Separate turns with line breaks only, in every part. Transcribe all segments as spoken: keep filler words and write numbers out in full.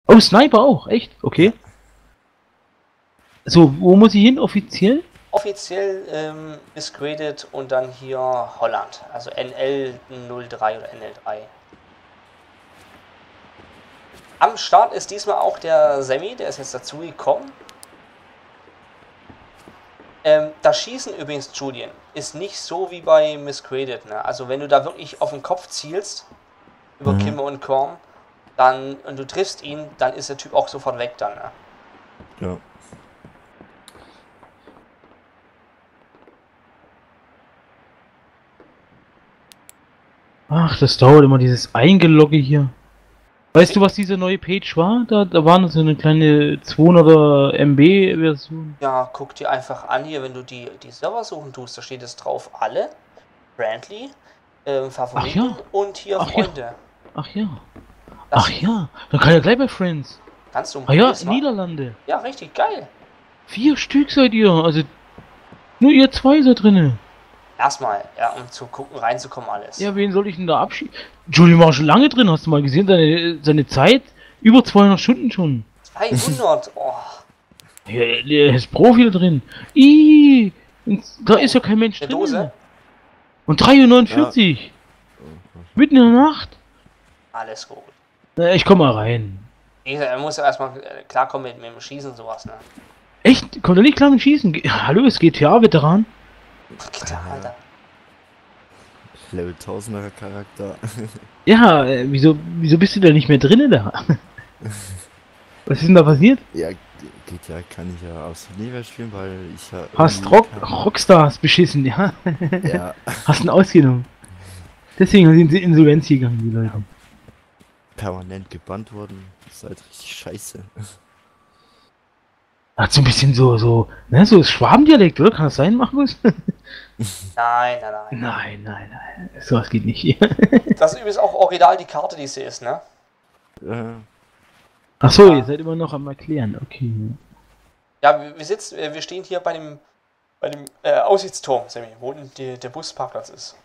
Oh, Sniper auch, echt? Okay. So, wo muss ich hin offiziell?
Offiziell ähm, ist graded und dann hier Holland, also N L null drei oder N L drei. Am Start ist diesmal auch der Semi, der ist jetzt dazu gekommen. Ähm, das Schießen übrigens, Julian, ist nicht so wie bei Miscreated, ne? Also wenn du da wirklich auf den Kopf zielst, über
Mhm.
Kimme und Korn, dann, und du triffst ihn, dann ist der Typ auch sofort weg dann, ne?
Ja.
Ach, das dauert immer, dieses Eingelogge hier. Weißt du, was diese neue Page war? Da, da war noch so eine kleine zweihundert M B Version.
Ja, guck dir einfach an hier, wenn du die, die Server suchen tust, da steht es drauf, alle, Friendly, ähm, Favoriten
Ach ja.
und hier
Ach ja.
Freunde.
Ach ja.
Das
Ach ja. Dann kann ja gleich bei Friends.
kannst du
Ah ja,
probier's mal.
Niederlande.
Ja, richtig geil.
Vier Stück seid ihr. Also nur ihr zwei seid drinne.
Erstmal, ja, um zu gucken, reinzukommen alles.
Ja, wen soll ich denn da abschieben? Julian war schon lange drin, hast du mal gesehen? Seine, seine Zeit? Über zweihundert Stunden schon.
zweihundert, oh.
Ja, der ist Profi da drin. Ih, da ist ja kein Mensch
Eine
drin.
Dose?
Und drei Uhr neunundvierzig. Mitten in der Nacht.
Alles gut.
Na, ich komm mal rein.
Wie gesagt, er muss ja erstmal klarkommen mit, mit dem Schießen und sowas, ne?
Echt? Kommt er nicht klar mit Schießen? Ge Hallo, ist G T A-Veteran?
Alter, Alter.
Level tausender Charakter.
Ja, äh, wieso, wieso bist du da nicht mehr drinnen da? Was ist denn da passiert?
Ja, G- GTA kann ich ja aus nie mehr spielen, weil ich ja.
Hast
irgendwie
Rock
kein-
Rockstars beschissen, ja?
Ja,
Hast ihn ausgenommen. Deswegen sind sie Insolvenz gegangen, die Leute.
permanent gebannt worden. Das ist halt richtig scheiße.
Hat so ein bisschen so, so, ne, so Schwabendialekt, oder? Kann das sein, Markus?
Nein, nein, nein.
Nein, nein, nein. Sowas geht nicht.
Das ist übrigens auch original die Karte, die sie ist, ne?
Äh,
Ach so, ihr seid immer noch am Erklären, okay.
Ja, wir, wir sitzen, äh, wir stehen hier bei dem, bei dem äh, Aussichtsturm, Sammy, wo die, der Busparkplatz ist.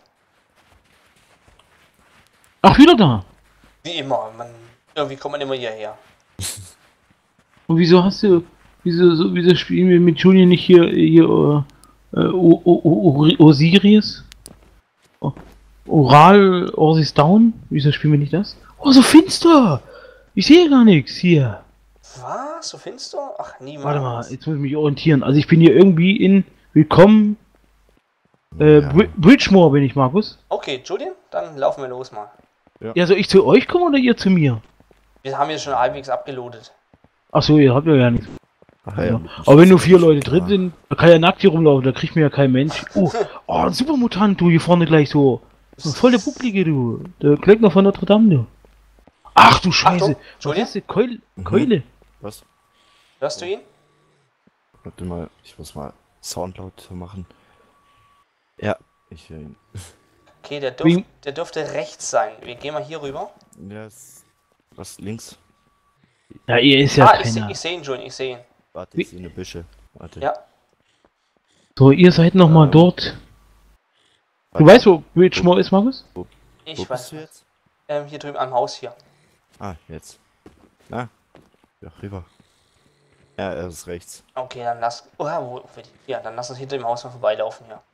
Ach, wieder da.
Wie immer, man, irgendwie kommt man immer hierher.
Und wieso hast du, wieso, so, wieso spielen wir mit Julian nicht hier, hier, äh, O- O- O- Osiris? O- Oral Orsis Down? Wieso spielen wir nicht das? Oh, so finster! Ich sehe gar nichts hier.
Was? So findest du? Ach, niemals.
Warte mal, jetzt muss ich mich orientieren. Also ich bin hier irgendwie in Willkommen äh,
ja.
Bri Bridgemore bin ich, Markus.
Okay, Julian, dann laufen wir los mal.
Ja, soll ich zu euch kommen oder ihr zu mir?
Wir haben jetzt schon halbwegs abgeloadet.
Ach so, ihr habt ja gar nichts.
ach
Ja.
ja,
Aber wenn nur vier Leute drin sind, da kann ja nackt hier rumlaufen, da kriegt mir ja kein Mensch. Oh, oh, ein Supermutant, du, hier vorne gleich so. So voll der Bucklige, du. Der Klöckner von Notre Dame, du. Ach du Scheiße.
Achtung,
Was
Julian?
ist das? Keule?
Mhm.
Keule?
Was?
Hörst du ihn?
Warte mal, ich muss mal Sound lauter machen. Ja, ich höre ihn.
Okay, der, dürf,
Wie-
der dürfte rechts sein. Wir gehen mal hier rüber.
Ja, ist. Was links?
Ja, ihr ist ja
ah, ich, seh-
keiner.
ich sehe ihn, Julian, ich sehe ihn.
Warte,
Wie-
ich sehe eine Büsche. Warte.
Ja.
So, ihr seid noch mal
Ähm,
dort. Du
Warte,
weißt, wo Bridgemore ist, Markus?
Ich
wo
weiß.
bist du jetzt?
Ähm, hier drüben am Haus hier.
Ah, jetzt. Na? Ja, rüber. Ja, er ist rechts.
Okay, dann lass. Oh, ja, wo, ja, dann lass uns hinter dem Haus mal vorbeilaufen hier.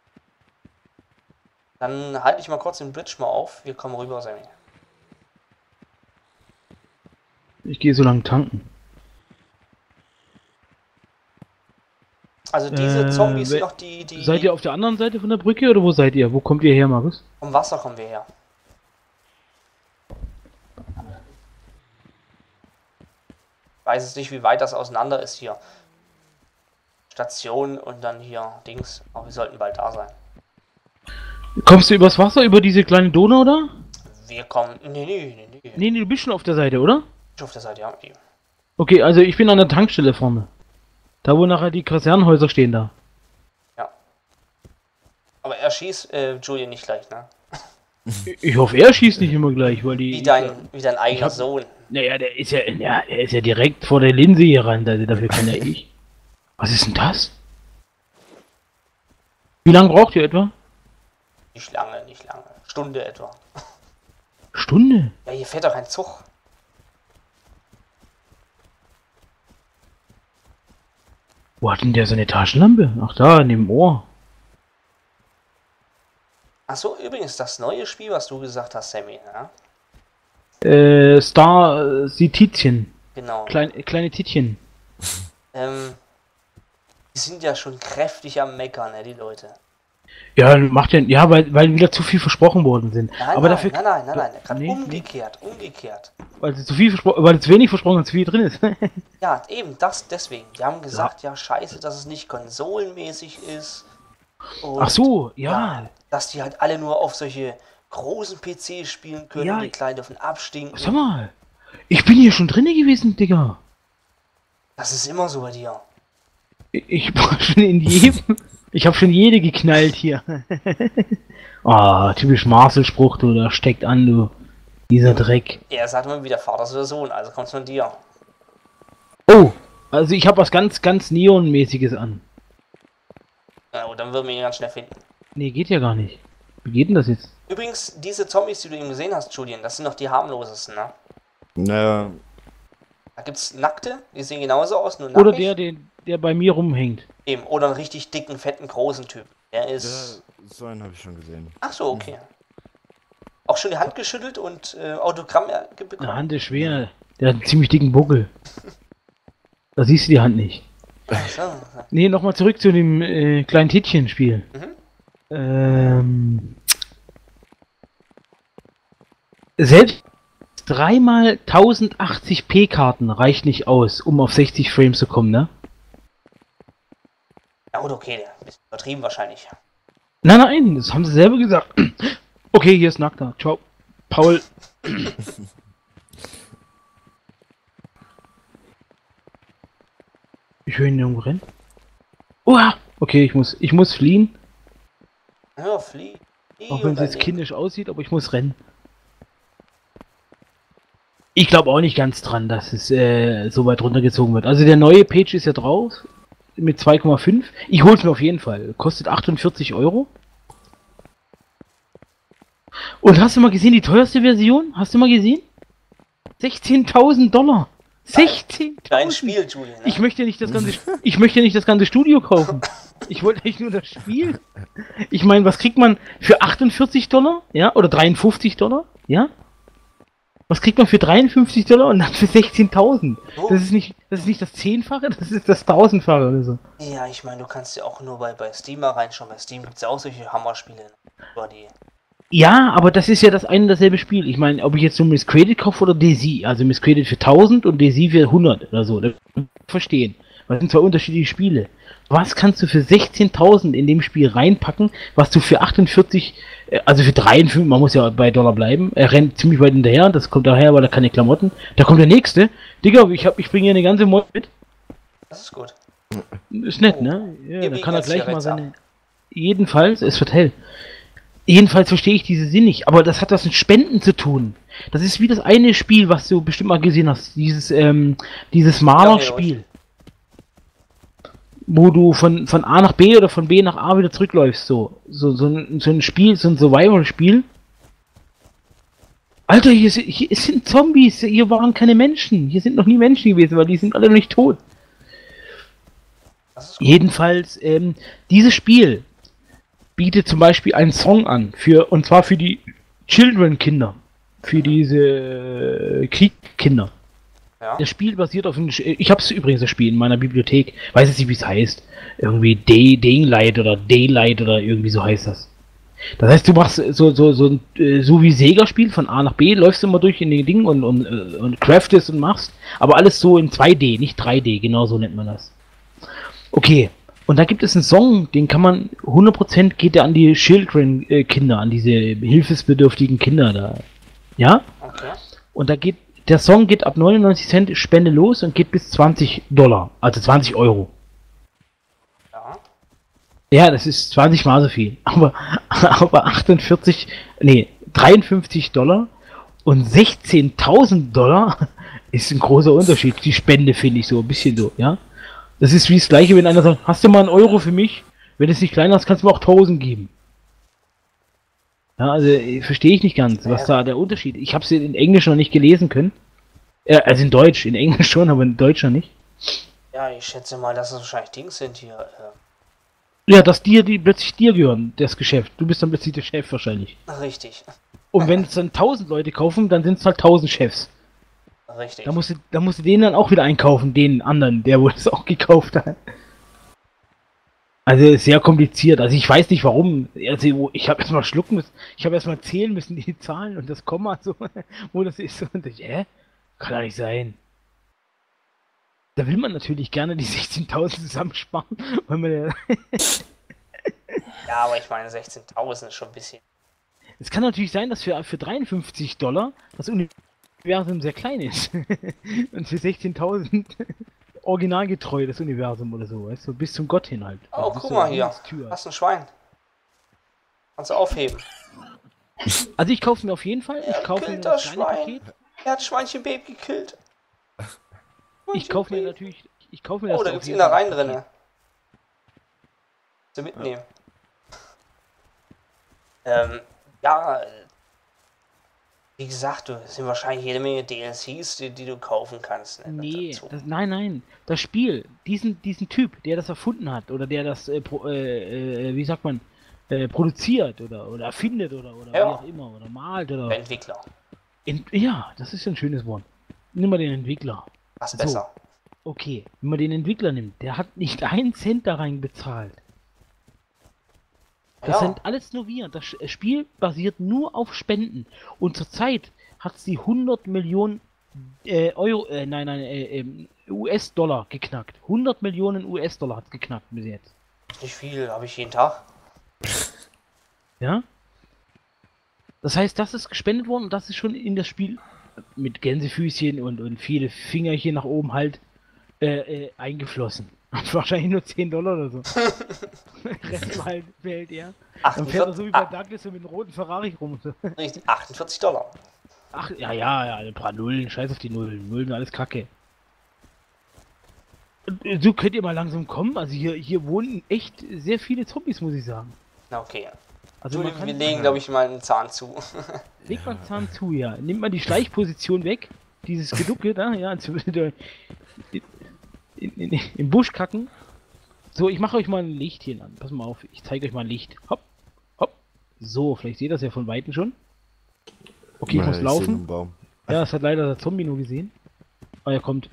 Dann halte ich mal kurz den Bridge mal auf. Wir kommen rüber, Sammy.
Ich gehe so lang tanken.
Also diese
Äh,
Zombies sind
we-
noch die, die
Seid ihr auf der anderen Seite von der Brücke oder wo seid ihr? Wo kommt ihr her, Markus?
vom Wasser kommen wir her. Ich weiß jetzt nicht, wie weit das auseinander ist hier. Station und dann hier Dings. Aber wir sollten bald da sein.
Kommst du übers Wasser, über diese kleine Donau da?
Wir kommen. Nee, nee, nee, nee.
Nee, nee, du bist schon auf der Seite, oder?
Ich auf der Seite, ja. Die-
Okay, also ich bin an der Tankstelle vorne. Da wo nachher die Kasernenhäuser stehen da.
Ja. Aber er schießt äh, Julian nicht gleich, ne?
Ich hoffe, er schießt nicht immer gleich, weil die...
Wie dein, wie dein eigener
hab-
Sohn.
Naja, der ist ja, ja, der ist ja direkt vor der Linse hier ran, also dafür kann ja ich. Was ist denn das? Wie lange braucht ihr etwa?
Nicht lange, nicht lange. Stunde etwa.
Stunde?
Ja, hier fährt doch kein Zug.
Wo hat denn der seine Taschenlampe? Ach da, in dem Ohr.
Achso, übrigens, das neue Spiel, was du gesagt hast, Sammy, ja?
Äh, Star, äh, die Titchen.
Genau.
Klein, kleine Titchen.
Ähm, die sind ja schon kräftig am Meckern, ne, die Leute.
Ja, macht ja, ja, weil, weil wieder zu viel versprochen worden sind.
Nein,
Aber
nein,
dafür,
nein, nein, nein, nein, gerade
Nee,
umgekehrt, umgekehrt.
weil sie zu viel versprochen, weil zu wenig versprochen und zu viel drin ist.
Ja, eben, das, deswegen. Die haben gesagt, ja, scheiße, dass es nicht konsolenmäßig ist. Und,
Ach so, ja.
dass die halt alle nur auf solche großen P Cs spielen können,
Ja.
die kleinen dürfen abstinken.
Sag mal, ich bin hier schon drinne gewesen, Digga.
Das ist immer so bei dir.
Ich, ich war schon in jedem, ich habe schon jede geknallt hier. Ah, typisch Marcel-Spruch, du, da steckt an, du. Dieser Dreck.
Er sagt immer wieder Vater oder Sohn, also kommt's von dir.
Oh, also ich habe was ganz, ganz Neonmäßiges an.
Ja, und dann würden wir ihn ganz schnell finden.
Nee, geht ja gar nicht. Wie geht denn das jetzt?
Übrigens, diese Zombies, die du eben gesehen hast, Julian, das sind noch die harmlosesten, ne?
Naja,
Da gibt's Nackte, die sehen genauso aus, nur nackig.
Oder der, der, der bei mir rumhängt.
Eben, oder einen richtig dicken, fetten, großen Typ. Der
der,
ist...
so einen habe ich schon gesehen.
Ach so, okay. Auch schon die Hand geschüttelt und äh, Autogramm äh, bekommen?
Eine Hand ist schwer. Der hat einen ziemlich dicken Buckel. Da siehst du die Hand nicht.
Ach so.
Nee, nochmal zurück zu dem äh, kleinen Tittchen-Spiel.
Mhm.
Ähm, selbst dreimal tausendachtzig p Karten reicht nicht aus, um auf sechzig Frames zu kommen, ne?
Ja gut, okay, der ein bisschen übertrieben wahrscheinlich.
Nein, nein, das haben sie selber gesagt. Okay, hier ist Nackter. Ciao. Paul. Ich höre ihn irgendwo rennen. Uah! Okay, ich muss, ich muss fliehen.
Ja, flieh. flieh
Auch wenn es
und
jetzt
dann-
kindisch aussieht, aber ich muss rennen. Ich glaube auch nicht ganz dran, dass es äh, so weit runtergezogen wird. Also der neue Page ist ja drauf. Mit zwei Komma fünf. Ich hol's mir auf jeden Fall. Kostet achtundvierzig Euro. Und hast du mal gesehen, die teuerste Version? Hast du mal gesehen? sechzehntausend Dollar.
Dein
sechzehntausend.
Spiel, Julian. Ne?
Ich möchte nicht das ganze, ich möchte nicht das ganze Studio kaufen. Ich wollte eigentlich nur das Spiel. Ich meine, was kriegt man für achtundvierzig Dollar? Ja, oder dreiundfünfzig Dollar? Ja? Was kriegt man für dreiundfünfzig Dollar und dann für sechzehntausend?
Oh.
Das ist nicht, das ist nicht das Zehnfache, das ist das Tausendfache oder so.
Ja, ich meine, du kannst ja auch nur bei, bei Steam mal reinschauen. Bei Steam gibt es ja auch solche Hammerspiele. Über die.
Ja, aber das ist ja das eine und dasselbe Spiel. Ich meine, ob ich jetzt nur Miss Credit kaufe oder D C. Also Miss Credit für tausend und D C für hundert oder so. Das kann ich verstehen. Das sind zwei unterschiedliche Spiele. Was kannst du für sechzehntausend in dem Spiel reinpacken, was du für achtundvierzig, äh, also für dreiundfünfzig, man muss ja bei Dollar bleiben, er rennt ziemlich weit hinterher, das kommt daher, weil er keine Klamotten. Da kommt der nächste. Digga, ich, hab, ich bringe hier eine ganze Mod mit.
Das ist gut.
Ist nett, ne? Ja,
Wir
da
biegen
kann er
jetzt
gleich
hier
mal
rechts ab.
seine... Jedenfalls, es wird hell. Jedenfalls verstehe ich diese Sinn nicht, aber das hat was mit Spenden zu tun. Das ist wie das eine Spiel, was du bestimmt mal gesehen hast, dieses, ähm, dieses Malerspiel. Wo du von, von A nach B oder von B nach A wieder zurückläufst, so. So, so, ein, so ein Spiel, so ein Survival-Spiel. Alter, hier, sind- hier sind Zombies, hier waren keine Menschen. Hier sind noch nie Menschen gewesen, weil die sind alle noch nicht tot.
Das ist gut.
Jedenfalls, ähm, dieses Spiel bietet zum Beispiel einen Song an, für, und zwar für die Children-Kinder. Für diese äh, Kriegskinder.
Ja.
Das Spiel basiert auf einem. Sch- Ich habe es übrigens das Spiel in meiner Bibliothek. Weiß jetzt nicht, wie es heißt. Irgendwie Day, Daylight oder Daylight oder irgendwie so heißt das. Das heißt, du machst so so so ein äh, so wie Sega-Spiel von A nach B, läufst du immer durch in den Ding und und, äh, und craftest und machst, aber alles so in zwei D, nicht drei D, genau so nennt man das. Okay. Und da gibt es einen Song, den kann man hundert Prozent geht der an die Children-Kinder, an diese hilfsbedürftigen Kinder da. Ja?
Okay.
Und da geht, der Song geht ab neunundneunzig Cent Spende los und geht bis zwanzig Dollar, also zwanzig Euro.
Ja.
Ja, das ist zwanzig mal so viel. Aber, aber achtundvierzig, nee, dreiundfünfzig Dollar und sechzehntausend Dollar ist ein großer Unterschied. Die Spende finde ich so ein bisschen so, ja. Das ist wie das gleiche, wenn einer sagt, hast du mal einen Euro für mich? Wenn es nicht kleiner ist, kannst du mir auch tausend geben. Ja, also äh, verstehe ich nicht ganz, was da der Unterschied ist. Ich habe es in Englisch noch nicht gelesen können. Äh, also in Deutsch, in Englisch schon, aber in Deutsch noch nicht.
Ja, ich schätze mal, dass es wahrscheinlich Dings sind hier.
Ja, dass dir die plötzlich dir gehören, das Geschäft. Du bist dann plötzlich der Chef wahrscheinlich.
Äh, richtig.
Und wenn es dann tausend Leute kaufen, dann sind es halt tausend Chefs.
Richtig.
Da musst du, da musst du den dann auch wieder einkaufen, den anderen, der wohl es auch gekauft hat. Also sehr kompliziert. Also ich weiß nicht warum. Also ich habe erstmal schlucken müssen. Ich habe erstmal zählen müssen, die Zahlen und das Komma so, wo das ist. Und ich, hä? Kann doch nicht sein. Da will man natürlich gerne die sechzehntausend zusammensparen, weil man ja.
Ja, aber ich meine, sechzehntausend ist schon ein bisschen.
Es kann natürlich sein, dass für, für dreiundfünfzig Dollar das Universum sehr klein ist. Und für sechzehntausend originalgetreu das Universum oder so, weißt du, bis zum Gott hin halt.
Oh,
Also bis
guck
zur
mal hier.
Himmelstür.
Hast ein Schwein. Kannst du aufheben.
Also ich kaufe mir auf jeden Fall, ich
Er
kaufe mir
killt
das
das
kleine
Schwein.
Paket.
Er hat Schweinchenbaby gekillt.
Ich kaufe mir
Schweinchenbaby.
natürlich, ich kaufe mir das
Oh, da
auf
gibt's
jeden Fall
Innereien
das
drin.
Paket.
Zu mitnehmen. Ähm, ja, äh, wie gesagt, du es sind wahrscheinlich jede Menge D L Cs, die, die du kaufen kannst. Ne,
Nee,
dazu.
das, nein, nein. Das Spiel, diesen, diesen Typ, der das erfunden hat oder der das, äh, pro, äh, äh, wie sagt man, äh, produziert oder, oder erfindet oder, oder
Ja.
wie auch immer oder malt oder.
Der Entwickler.
Ent ja, das ist ein schönes Wort. Nimm mal den Entwickler.
Was
So.
besser.
Okay, wenn man den Entwickler nimmt, der hat nicht einen Cent da rein bezahlt. Das
Ja.
sind alles nur wir. Das Sch- Spiel basiert nur auf Spenden. Und zurzeit hat sie hundert Millionen äh, Euro, äh, nein, nein, äh, ähm, U S-Dollar geknackt. hundert Millionen U S-Dollar hat geknackt bis jetzt.
Nicht viel, habe ich jeden Tag.
Ja? Das heißt, das ist gespendet worden und das ist schon in das Spiel mit Gänsefüßchen und, und viele Fingerchen nach oben halt äh, äh, eingeflossen. Wahrscheinlich nur zehn Dollar oder so. Rest war halt behält er. Dann fährt er so wie bei
ah,
Douglas so mit einem roten Ferrari rum. So.
richtig, achtundvierzig Dollar.
Ach, ja, ja, ja, ein paar Nullen, scheiß auf die Nullen. Nullen, alles Kacke. Und, äh, So könnt ihr mal langsam kommen. Also hier, hier wohnen echt sehr viele Zombies, muss ich sagen.
Na okay.
Also
Du,
man kann
wir legen, glaube ich, mal einen Zahn zu.
legt man Zahn zu, ja. Nimmt man die Schleichposition weg, dieses Geducke da, ja, zu- in, in, in, im Busch kacken. So, ich mache euch mal ein Licht hier an. Pass mal auf, ich zeige euch mal ein Licht. Hopp, hopp. So, vielleicht seht ihr das ja von Weitem schon. Okay, ich
Ja,
muss
seh nur
laufen.
einen Baum.
Ja, das hat leider der Zombie nur gesehen. Ah, er kommt.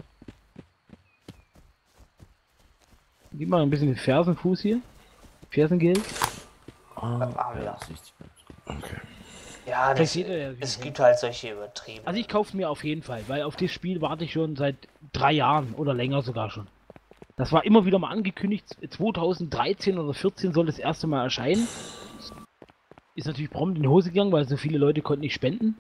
Gib mal ein bisschen den Fersenfuß hier. Fersengel.
Ah,
machen wir
ja,
da?
das ist- Okay.
Ja,
Vielleicht
das,
seht ihr ja, wie
es
es
gibt halt solche übertrieben.
Also ich kaufe mir auf jeden Fall, weil auf das Spiel warte ich schon seit drei Jahren oder länger sogar schon. Das war immer wieder mal angekündigt, zweitausenddreizehn oder vierzehn soll das erste Mal erscheinen. Ist natürlich prompt in die Hose gegangen, weil so viele Leute konnten nicht spenden.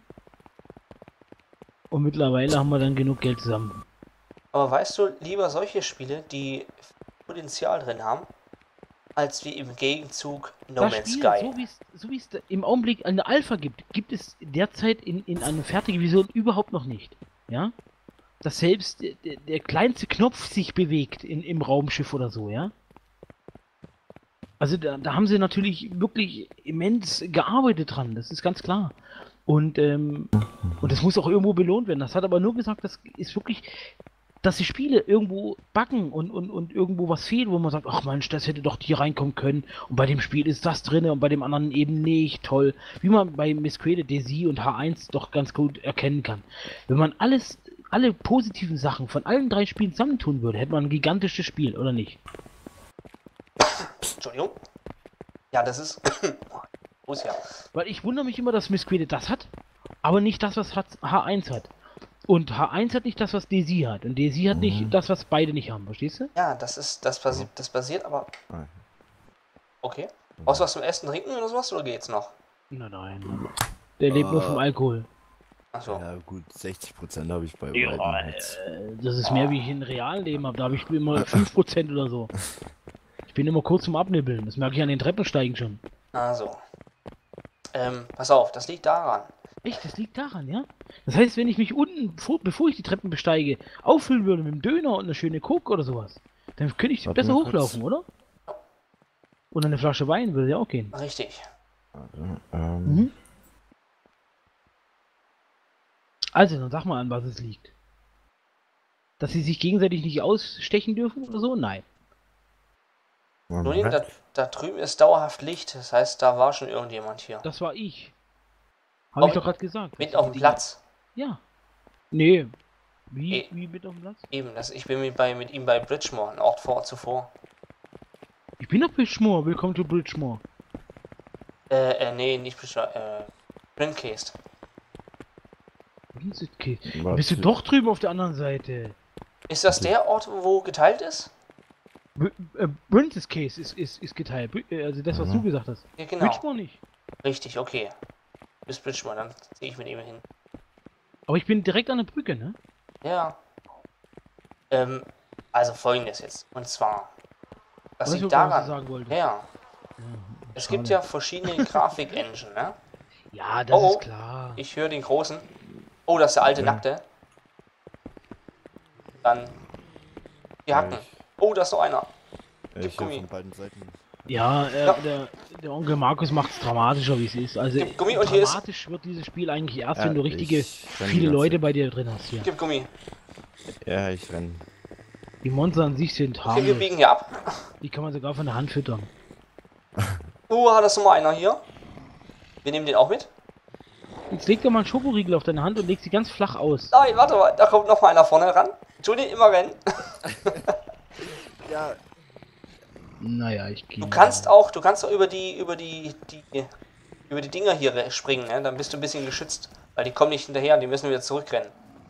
Und mittlerweile haben wir dann genug Geld zusammen.
Aber weißt du, lieber solche Spiele, die Potenzial drin haben, als wie im Gegenzug No
Das
Man's
Spiel,
Sky.
so wie es so wie es da im Augenblick eine Alpha gibt, gibt es derzeit in, in einer fertigen Version überhaupt noch nicht. Ja? Dass selbst der, der, der kleinste Knopf sich bewegt in, im Raumschiff oder so, ja? Also da, da haben sie natürlich wirklich immens gearbeitet dran, das ist ganz klar. Und, ähm, und das muss auch irgendwo belohnt werden. Das hat aber nur gesagt, das ist wirklich, dass die Spiele irgendwo backen und, und, und irgendwo was fehlt, wo man sagt, ach Mensch, das hätte doch hier reinkommen können. Und bei dem Spiel ist das drin und bei dem anderen eben nicht. Toll. Wie man bei Miscreated, D C und H eins doch ganz gut erkennen kann. Wenn man alles, alle positiven Sachen von allen drei Spielen zusammentun würde, hätte man ein gigantisches Spiel, oder nicht?
Entschuldigung. Ja, das ist. Muss ja.
Weil ich wundere mich immer, dass Miscreated das hat, aber nicht das, was H eins hat. Und H eins hat nicht das, was D C hat. Und D C hat
Mhm.
nicht das, was beide nicht haben, verstehst du?
Ja, das ist. Das basiert, das basiert aber.
Ah,
Okay. Aus was zum Essen, Trinken oder sowas oder geht's noch?
Nein, nein. Mann. Der lebt nur vom Alkohol.
Achso.
Ja gut, sechzig Prozent habe ich bei
Ja,
beiden jetzt.
äh, das ist mehr, wie ich in realen Leben habe. Da habe ich immer fünf Prozent oder so. Ich bin immer kurz zum Abnibbeln. Das merke ich an den Treppensteigen schon.
Also. Ähm, pass auf, das liegt daran.
Echt, das liegt daran, ja? Das heißt, wenn ich mich unten, bevor, bevor ich die Treppen besteige, auffüllen würde mit einem Döner und eine schöne Coke oder sowas, dann könnte ich
Warte
besser
mal
hochlaufen, oder? Oder eine Flasche Wein würde ja auch gehen.
Richtig.
Warte, ähm,
Mhm. Also, dann sag mal an, was es liegt. dass sie sich gegenseitig nicht ausstechen dürfen oder so? Nein.
Julian, da, da drüben ist dauerhaft Licht. Das heißt, da war schon irgendjemand hier.
Das war ich. Habe ich
Auf-
doch gerade gesagt.
Mitten
dass
auf dem
die-
Platz.
Ja. Nee. Wie,
Eh.
wie mit auf dem Platz?
Eben, das, ich bin mit, bei, mit ihm bei Bridgemore, ein Ort vor zuvor.
Ich bin doch Bridgemore. Willkommen to Bridgemore.
Äh, äh, nee, nicht Bridgemore, äh, Brindcase.
Okay.
Was
Bist du
für-
doch drüben auf der anderen Seite?
Ist das der Ort, wo geteilt ist?
Br- äh, Princess Case ist, ist, ist geteilt. Br- äh, Also das, was
Mhm.
du gesagt hast.
Ja, genau.
Bridgemore nicht.
Richtig, okay. Bis Bridgemore, dann ziehe ich mit ihm hin.
Aber ich bin direkt an der Brücke, ne?
Ja. Ähm, also folgendes jetzt. Und zwar, das
Weißt du,
liegt
was ich
daran.
sagen wollte?
Ja, es gibt
schade.
ja verschiedene Grafik-Engine, ne?
Ja, das
Oh, oh.
ist klar.
Ich höre den großen. Oh, das ist der alte
Ja.
Nackte. Dann die Hacken.
ich-
Oh, da ist noch einer.
Ich höre
Gummi.
von beiden Seiten.
Ja, äh,
Ja.
Der, der Onkel Markus macht es dramatischer, wie es ist. Also
Gib Gummi und hier ist-
dramatisch wird dieses Spiel eigentlich erst,
Ja,
wenn du richtige
ich renn die
viele
ganze
Leute
Zeit.
bei dir drin hast hier.
Gib Gummi.
Ja, ich renn.
Die Monster an sich sind
Okay, wir
harmlos.
biegen hier ab.
Die kann man sogar von der Hand füttern.
Uh, hat das noch mal einer hier. Wir nehmen den auch mit.
Jetzt leg dir mal einen Schokoriegel auf deine Hand und leg sie ganz flach aus.
Nein, warte mal, da kommt noch mal einer vorne ran. Julian, immer rennen.
Ja,
Naja, ich gehe.
Du kannst auch, du kannst auch über die, über die, die, über die Dinger hier re- springen, ne? Dann bist du ein bisschen geschützt. Weil die kommen nicht hinterher, die müssen wieder zurückrennen.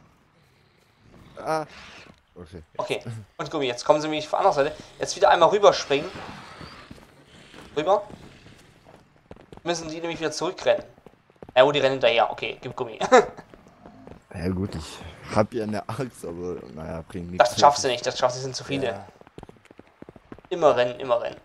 ah. Okay.
Okay, und Gummi, jetzt kommen sie nämlich von der anderen Seite. Jetzt wieder einmal rüberspringen. Rüber. Müssen die nämlich wieder zurückrennen. Ja, oh, die rennen hinterher. Okay, gib Gummi.
Ja gut, ich hab ja eine Axt, aber naja, bringt nichts.
Das schaffst du nicht, das schaffst du, sind zu viele.
Ja.
Immer rennen, immer rennen.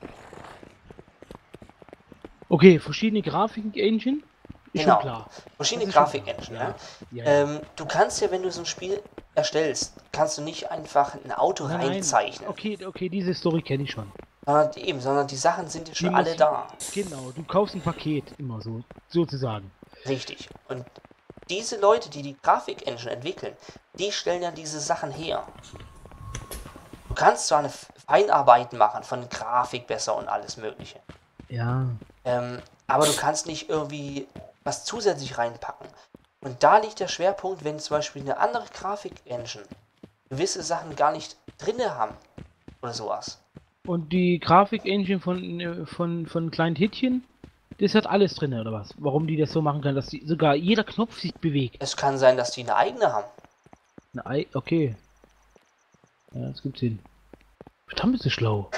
Okay, verschiedene Grafiken-Engine. Ist
Genau.
schon klar.
Verschiedene
Das ist schon
Grafik-Engine,
klar,
ne?
Ja, ja.
Ähm, du kannst ja, wenn du so ein Spiel erstellst, kannst du nicht einfach ein Auto
Nein, nein.
reinzeichnen.
Okay, okay, diese Story kenne ich schon.
Sondern die, eben, sondern die Sachen sind ja schon
Die
alle
muss-
da.
Genau, du kaufst ein Paket, immer so, sozusagen.
Richtig. Und diese Leute, die die Grafik-Engine entwickeln, die stellen ja diese Sachen her. Du kannst zwar eine Feinarbeit machen von Grafik besser und alles Mögliche.
Ja.
Ähm, aber du kannst nicht irgendwie was zusätzlich reinpacken. Und da liegt der Schwerpunkt, wenn zum Beispiel eine andere Grafik-Engine gewisse Sachen gar nicht drinne haben oder sowas.
Und die Grafik-Engine von, äh, von, von kleinen Tittchen, das hat alles drin, oder was? Warum die das so machen kann, dass die, sogar jeder Knopf sich bewegt.
Es kann sein, dass die eine eigene haben.
Na, ei- okay. Ja, das gibt's Sinn. Verdammt, bist du schlau.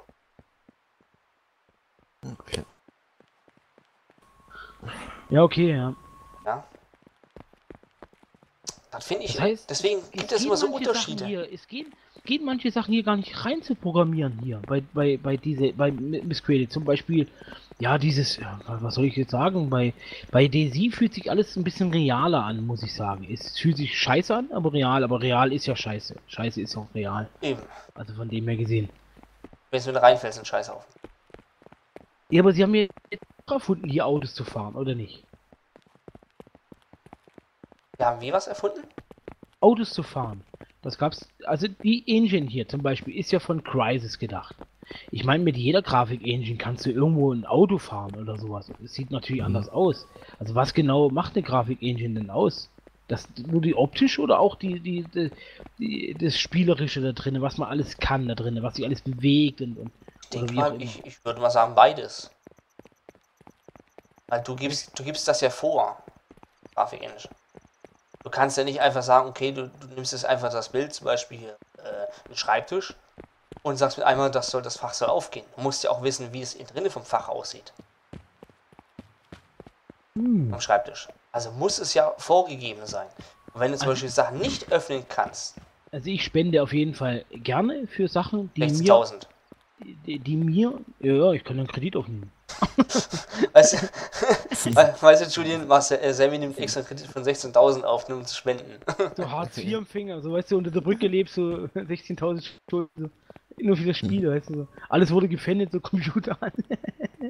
Okay.
Ja, okay, ja.
Ja. Das finde ich.
Das heißt,
deswegen gibt es
geht
immer so
manche Sachen
Unterschiede.
Hier, es geht, geht manche Sachen hier gar nicht rein zu programmieren hier, bei, bei, bei diese, bei Miss Credit. Zum Beispiel, ja, dieses, ja, was soll ich jetzt sagen, bei, bei Daisy fühlt sich alles ein bisschen realer an, muss ich sagen. Es fühlt sich scheiße an, aber real, aber real ist ja scheiße. Scheiße ist auch real.
Eben.
Also von dem her gesehen.
Wenn du reinfällst, ein Scheiß auf.
Ja, aber sie haben ja erfunden, hier Autos zu fahren, oder nicht?
Wir haben wir was erfunden?
Autos zu fahren. Das gab's, also die Engine hier zum Beispiel ist ja von Crysis gedacht. Ich meine, mit jeder Grafik-Engine kannst du irgendwo ein Auto fahren oder sowas. Es sieht natürlich
Mhm.
anders aus. Also was genau macht eine Grafik-Engine denn aus? Das nur die optische oder auch die, die, die, die das Spielerische da drin, was man alles kann da drin, was sich alles bewegt und, und
Ich denke
oder wie auch
mal,
immer.
ich, ich würde mal sagen beides. Weil du gibst, du gibst das ja vor, Grafik-Engine. Du kannst ja nicht einfach sagen, okay, du, du nimmst jetzt einfach das Bild, zum Beispiel hier, äh, einen Schreibtisch, und sagst mit einmal, das soll das Fach soll aufgehen. Du musst ja auch wissen, wie es innen drinne vom Fach aussieht,
Hm.
vom Schreibtisch. Also muss es ja vorgegeben sein. Und wenn du zum
Also-
Beispiel Sachen nicht öffnen kannst,
Also ich spende auf jeden Fall gerne für Sachen, die mir,
sechzigtausend.
die, die mir, ja, ich kann einen Kredit aufnehmen.
Weißt du, weißt du, Julian, was, äh, Sammy nimmt extra Kredit von sechzehntausend auf, nur um zu spenden.
So Hartz vier Empfänger, so weißt du, unter der Brücke lebst, so sechzehntausend Schulden, so, nur für das Spiel, weißt du, so. Alles wurde gefändet, so Computer an.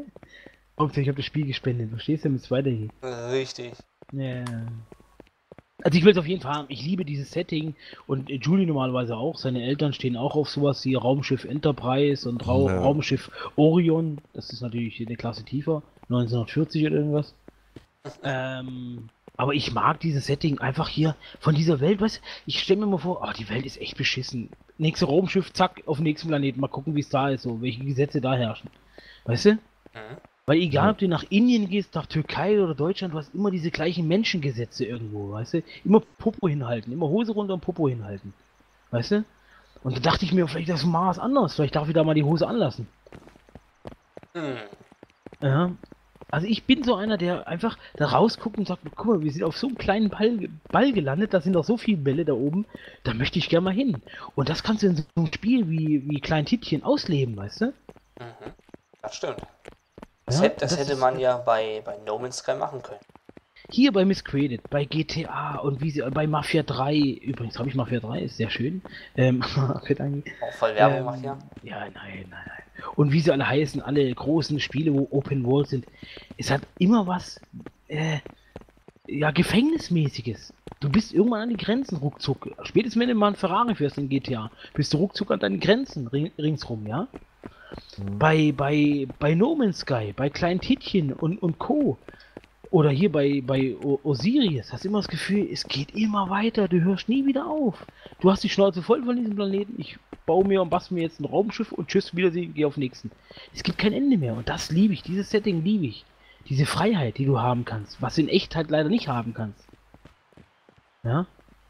Hauptsache, ich habe das Spiel gespendet, verstehst du, damit es weitergeht.
Richtig.
Ja. Also ich will es auf jeden Fall haben. Ich liebe dieses Setting und äh, Julie normalerweise auch. Seine Eltern stehen auch auf sowas wie Raumschiff Enterprise und Ra
Ja.
Raumschiff Orion. Das ist natürlich eine Klasse tiefer. neunzehnhundertvierzig oder irgendwas. Ähm, aber ich mag dieses Setting einfach hier von dieser Welt. Weißt du, ich stelle mir mal vor, oh, die Welt ist echt beschissen. Nächste Raumschiff, zack, auf den nächsten Planeten. Mal gucken, wie es da ist, so welche Gesetze da herrschen. Weißt du?
Mhm.
Weil egal,
Ja.
ob du nach Indien gehst, nach Türkei oder Deutschland, du hast immer diese gleichen Menschengesetze irgendwo, weißt du? Immer Popo hinhalten, immer Hose runter und Popo hinhalten. Weißt du? Und da dachte ich mir, vielleicht ist das Mars anders, vielleicht darf ich da mal die Hose anlassen.
Hm.
Ja. Also ich bin so einer, der einfach da rausguckt und sagt, guck mal, wir sind auf so einem kleinen Ball, Ball gelandet, da sind doch so viele Bälle da oben, da möchte ich gerne mal hin. Und das kannst du in so einem Spiel wie, wie Klein Tittchen ausleben, weißt du?
Mhm. Das stimmt. Das,
Ja,
hätte, das
das
hätte
ist-
man ja bei, bei No Man's Sky machen können.
Hier bei Miscreated, bei G T A und wie sie bei Mafia drei, übrigens habe ich Mafia drei, ist sehr schön. Ähm, wird eigentlich-
Auch voll Werbung
ähm,
macht ja.
Ja, nein, nein, nein. Und wie sie alle heißen, alle großen Spiele, wo Open World sind, es hat immer was, äh, ja, Gefängnismäßiges. Du bist irgendwann an die Grenzen ruckzuck. Spätestens wenn du mal einen Ferrari fährst in G T A, bist du ruckzuck an deinen Grenzen ring, ringsrum, ja?
Mhm.
Bei, bei, bei No Man's Sky, bei Klein Tittchen und, und Co. Oder hier bei, bei O- Osiris, hast du immer das Gefühl, es geht immer weiter, du hörst nie wieder auf. Du hast die Schnauze voll von diesem Planeten, ich baue mir und bastel mir jetzt ein Raumschiff und tschüss, Wiedersehen, geh auf den nächsten. Es gibt kein Ende mehr und das liebe ich, dieses Setting liebe ich. Diese Freiheit, die du haben kannst, was du in Echtheit leider nicht haben kannst. Ja?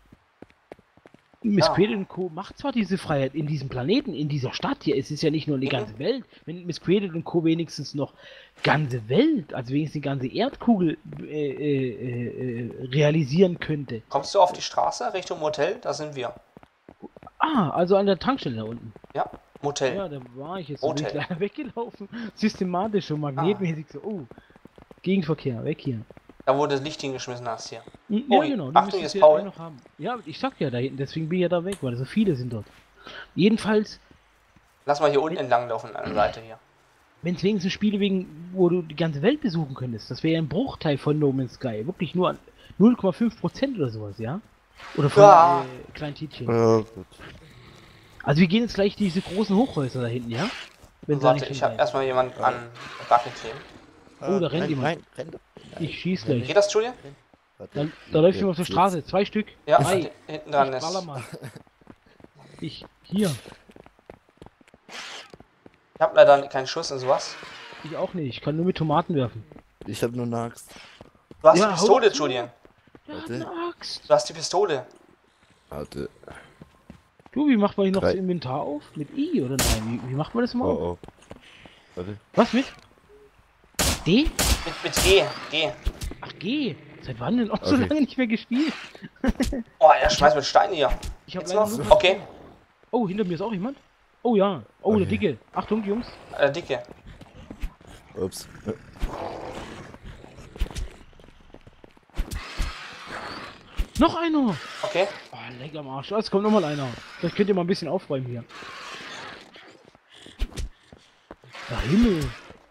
Miss
Ja.
Creed und Co. macht zwar diese Freiheit in diesem Planeten, in dieser Stadt hier, es ist ja nicht nur die
Mhm.
ganze Welt. Wenn Miss Creed und Co. wenigstens noch ganze Welt, also wenigstens die ganze Erdkugel äh, äh, äh, realisieren könnte.
Kommst du auf die Straße Richtung Motel? Da sind wir.
Ah, also an der Tankstelle da unten.
Ja, Motel.
Ja, da war ich jetzt. So bin ich
Hotel.
leider weggelaufen. Systematisch und magnetmäßig so, oh, Gegenverkehr, weg hier.
Da wo du das Licht hingeschmissen hast hier.
Hm,
Oh,
ja, genau. du
Achtung,
müsstest
jetzt
ja
Paul.
einen noch haben. Ja, ich sag ja da hinten, deswegen bin ich ja da weg, weil so viele sind dort. Jedenfalls,
Lass mal hier unten entlang laufen an der Seite hier.
wenn es wenigstens Spiele wegen, wo du die ganze Welt besuchen könntest, das wäre ja ein Bruchteil von No Man's Sky. Wirklich nur null Komma fünf Prozent oder sowas, ja? Oder von
Ja.
äh, Klein Tietchen.
Ja, gut.
Also wir gehen jetzt gleich diese großen Hochhäuser da hinten, ja? Wenn sie
Warte,
nicht
ich
schon
habe
sein.
erstmal jemanden an der Backe kleben.
Oh, da rennt
Rein,
jemand.
rein, renn. Nein,
Ich schieß
renn
gleich.
Geht das, Julia?
nicht. Warte.
Da, da läuft
Jetzt,
jemand auf der
jetzt.
Straße, zwei Stück.
Ja,
Drei.
d- hinten dran
Ich
ist.
baller mal. Ich, hier.
Ich habe leider keinen Schuss in sowas.
Ich auch nicht, ich kann nur mit Tomaten werfen.
Ich hab nur eine Axt.
Du hast
Ja,
die
hau
Pistole,
doch zu.
Julian.
Der hat
Warte.
eine Axt.
Du hast die Pistole.
Warte.
Du, wie macht man hier noch
Drei.
das Inventar auf? Mit I oder nein? Wie, wie macht man das mal auf?
Oh, oh. Warte.
Was mit? D?
Mit, mit G. G.
Ach, G. Seit wann denn auch so
Okay.
lange nicht mehr gespielt?
Oh, er schmeißt mit Steinen hier.
Ich hab
Jetzt
leider
noch?
nur-
Okay.
Oh, hinter mir ist auch jemand. Oh ja. Oh, der
Okay.
Dicke. Achtung, Jungs.
Äh, Dicke.
Ups.
Noch einer.
Okay.
Oh, leck am Arsch. Es kommt nochmal einer. Vielleicht könnt ihr mal ein bisschen aufräumen hier. Der Himmel.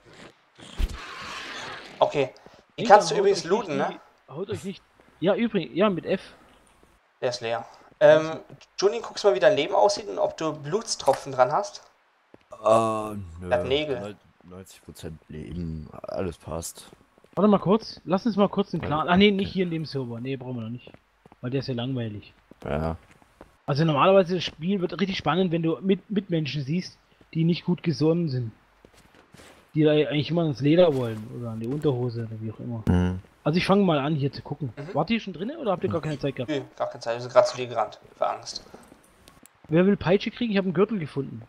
Okay. Die
Digga,
kannst du
haut
übrigens
euch
looten,
nicht
ne?
die- Haut euch nicht. Ja, übrigens. Ja, mit F.
Der ist leer. Ähm, Julian, guckst mal, wie dein Leben aussieht und ob du Blutstropfen dran hast.
Ah, nö.
Der hat Nägel.
neun- neunzig Prozent Leben. Alles passt.
Warte mal kurz. Lass uns mal kurz den Clan. Ah, nee, nicht hier in dem Server. Nee, brauchen wir noch nicht. Weil der ist ja langweilig.
Ja.
Also normalerweise das Spiel wird richtig spannend, wenn du mit Mitmenschen siehst, die nicht gut gesonnen sind. Die da eigentlich immer ins Leder wollen oder an die Unterhose oder wie auch immer.
Mhm.
Also ich fange mal an hier zu gucken.
Mhm.
Wart ihr schon drin oder habt ihr gar keine Zeit gehabt?
Nö, gar keine Zeit. Wir sind gerade zu dir gerannt. Für Angst.
Wer will Peitsche kriegen? Ich habe einen Gürtel gefunden.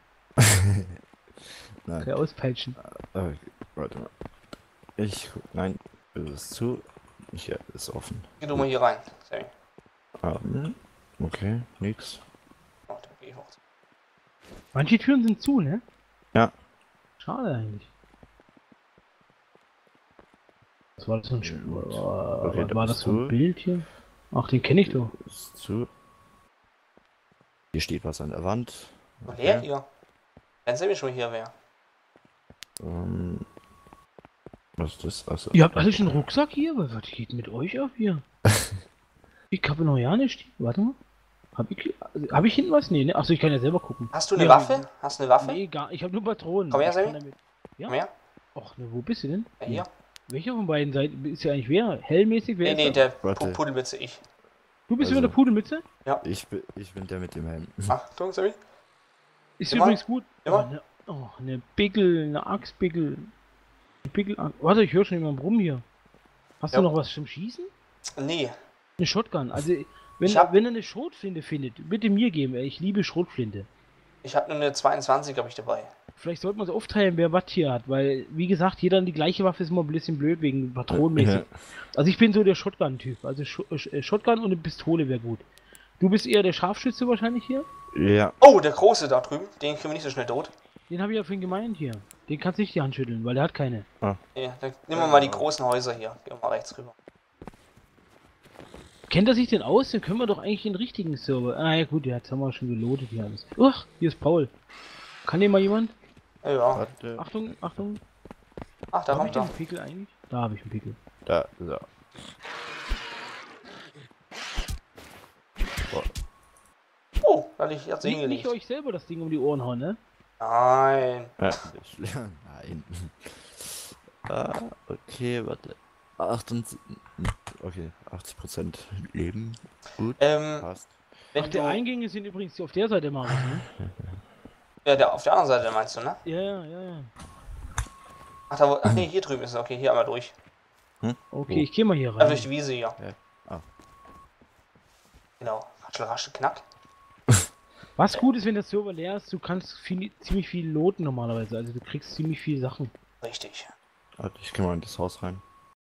Nein.
Okay, auspeitschen.
Okay, warte mal. Ich. Nein, es ist zu. Hier ist offen.
Geh du mal hier rein, Sammy.
Ah, hm, okay, nix.
Oh, dann geh ich hoch.
Manche Türen sind zu, ne?
Ja.
Schade eigentlich. Was war das für ein, Sch-
Gut.
äh,
Okay,
was
da
war
bist
das für ein
du.
Bild hier? Ach, den kenne ich doch.
Ist zu. Hier steht was an der Wand.
Und leer hier. Wenn Sammy schon hier wäre.
Ähm, was ist das? Achso.
Ihr habt alle schon einen Rucksack hier? Was was geht mit euch ab hier? Ich habe noch ja nicht. Warte mal. Hab ich, hab ich hinten was? Nee, ne? Achso, ich kann ja selber gucken.
Hast du eine
Ja,
Waffe? Hast du eine Waffe?
Nee, gar. Ich habe nur Patronen.
Komm her,
Ich kann
Sammy.
damit- Ja?
Komm her.
Ach, ne, wo bist du denn?
Ja, hier.
Welcher von beiden Seiten ist ja eigentlich wer? Hellmäßig wer
Nee,
ist
nee,
das?
der
Warte.
Pu- Pudelmütze, ich.
Du bist
Also-
über der Pudelmütze?
Ich bin, ich bin der mit dem Helm.
Achtung, Sammy.
Ist
Immer?
übrigens gut.
Immer?
Oh, ne, oh, eine Pickel, eine Axtpickel. Eine Pickel. Warte, ich höre schon jemanden rum hier. Hast
Ja.
du noch was zum Schießen?
Nee.
Eine Shotgun. Also, wenn,
Ich hab-
wenn er eine Schrotflinte findet, bitte mir geben. ey. Ich liebe Schrotflinte.
Ich habe nur eine zweiundzwanzig habe ich dabei.
Vielleicht sollte man es aufteilen, wer was hier hat, weil, wie gesagt, jeder die gleiche Waffe ist immer ein bisschen blöd wegen patronenmäßig. Also ich bin so der Shotgun-Typ. Also Sh Sh Shotgun und eine Pistole wäre gut. Du bist eher der Scharfschütze wahrscheinlich hier?
Ja,
Oh, der Große da drüben. Den kriegen wir nicht so schnell tot.
Den habe ich ja vorhin gemeint hier. Den kannst du nicht die Hand schütteln, weil der hat keine.
Nee, dann nehmen wir mal die großen Häuser hier. Gehen wir mal rechts rüber.
Kennt er sich denn aus? Dann können wir doch eigentlich den richtigen Server. Ah ja gut, ja, jetzt haben wir schon gelotet hier alles. Uch, hier ist Paul. Kann den mal jemand?
Ja, ja.
warte.
Achtung, Achtung.
Ach, da
Habe ich
kommt
den
er.
Pickel eigentlich? Da habe ich einen Pickel.
Da, so.
Oh, da liegt jetzt
Nicht,
hingelegt.
nicht euch selber das Ding um die Ohren hauen, ne?
Nein.
Ja, das- nein. Ah, okay, warte. achtundsiebzig, okay, achtzig Prozent Leben. Gut,
Ähm,
passt.
wenn
Ach,
du,
die Eingänge sind übrigens auf der Seite, Marius, ne?
ja, der auf der anderen Seite meinst du, ne?
Ja, ja, ja, ja.
Ach, da, wo- ach nee, hier drüben ist es. Okay, hier einmal durch.
Okay, ich gehe mal hier
Einmal
rein.
durch die Wiese hier.
Ja. Ah.
Genau. Ratschel, raschel, knack.
Was gut ist, wenn der Server leer ist, du kannst viel, ziemlich viel loten normalerweise. Also du kriegst ziemlich viel Sachen.
Richtig.
Warte, ich geh mal in das Haus rein.